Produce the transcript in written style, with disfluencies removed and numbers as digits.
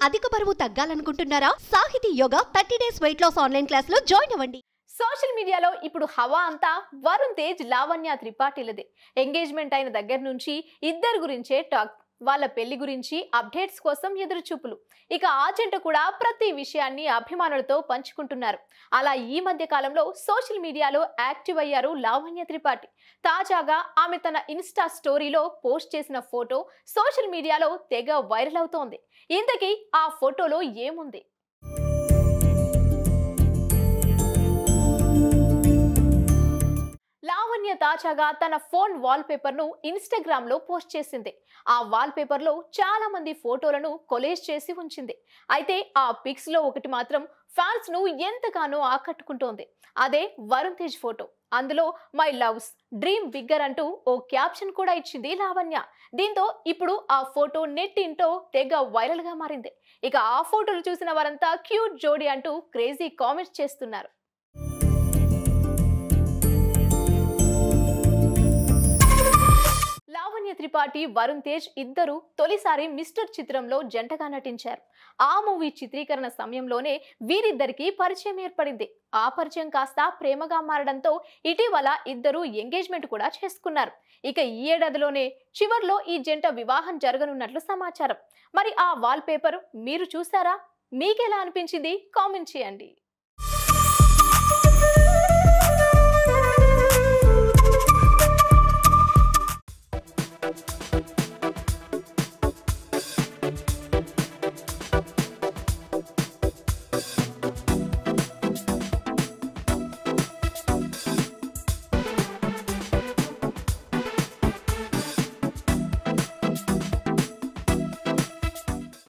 అధిక బరువు తగ్గాలనుకుంటున్నారా? Sahiti yoga 30 days weight loss online class లో జాయిన్ అవ్వండి. సోషల్ మీడియాలో ఇప్పుడు హవా అంతా వరుణ్ తేజ్ లావణ్య త్రిపాఠిలదే. ఎంగేజ్మెంట్ అయిన దగ్గర నుంచి ఇద్దరు గురించే టాక్. వాళ్ళ పెళ్లి గురించి అప్డేట్స్ కోసం ఎదురుచూపులు. ఇక ఆ జంట కూడా ప్రతి విషయాన్ని అభిమానులతో పంచుకుంటున్నారు. అలా ఈ మధ్య కాలంలో సోషల్ మీడియాలో యాక్టివ్ అయ్యారు లావణ్య త్రిపాఠి. తాజాగా ఆమె తన ఇన్స్టా స్టోరీలో పోస్ట్ చేసిన ఫోటో సోషల్ మీడియాలో తెగ వైరల్ అవుతోంది. ఇంతకీ ఆ ఫోటోలో ఏముంది? లావణ్య తాజాగా తన ఫోన్ వాల్ పేపర్ ను ఇన్స్టాగ్రామ్ లో పోస్ట్ చేసింది. ఆ వాల్ పేపర్ లో చాలా మంది ఫోటోలను కొలేజ్ చేసి ఉంచింది. అయితే ఆ పిక్స్ లో ఒకటి మాత్రం ఫ్యాన్స్ ను ఎంతగానో ఆకట్టుకుంటోంది. అదే వరుణ్ తేజ్ ఫోటో. అందులో మై లవ్స్ డ్రీమ్ బిగ్గర్ అంటూ ఓ క్యాప్షన్ కూడా ఇచ్చింది లావణ్య. దీంతో ఇప్పుడు ఆ ఫోటో నెట్టింటో తెగ వైరల్ గా మారింది. ఇక ఆ ఫోటోలు చూసిన వారంతా క్యూట్ జోడీ అంటూ క్రేజీ కామెంట్స్ చేస్తున్నారు. లావణ్య త్రిపాఠి, వరుణ్ తేజ్ ఇద్దరు తొలిసారి మిస్టర్ చిత్రంలో జంటగా నటించారు. ఆ మూవీ చిత్రీకరణ సమయంలోనే వీరిద్దరికి పరిచయం ఏర్పడింది. ఆ పరిచయం కాస్త ప్రేమగా మారడంతో ఇటీవల ఇద్దరు ఎంగేజ్మెంట్ కూడా చేసుకున్నారు. ఇక ఈ ఏడాదిలోనే చివర్లో ఈ జంట వివాహం జరగనున్నట్లు సమాచారం. మరి ఆ వాల్ పేపర్ మీరు చూసారా? మీకెలా అనిపించింది? కామెంట్ చేయండి.